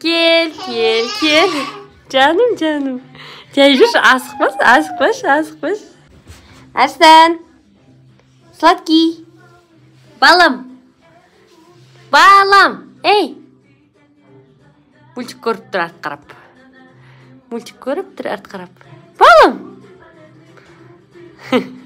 Кел. Жаным. Жай жүрші, асықпаш. Арыстан. Сладкий. Балам. Эй. Мультик көріп тұр арт қарап. Балам.